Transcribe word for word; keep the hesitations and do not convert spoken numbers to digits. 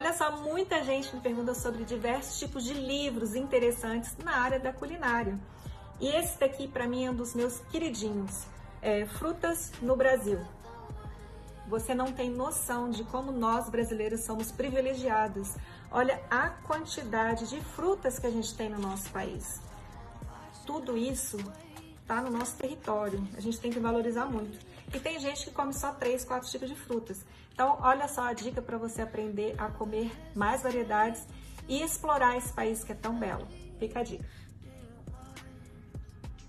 Olha só, muita gente me pergunta sobre diversos tipos de livros interessantes na área da culinária. E esse daqui, para mim, é um dos meus queridinhos. É Frutas no Brasil. Você não tem noção de como nós brasileiros somos privilegiados. Olha a quantidade de frutas que a gente tem no nosso país. Tudo isso está no nosso território. A gente tem que valorizar muito. E tem gente que come só três, quatro tipos de frutas. Então, olha só a dica para você aprender a comer mais variedades e explorar esse país que é tão belo. Fica a dica.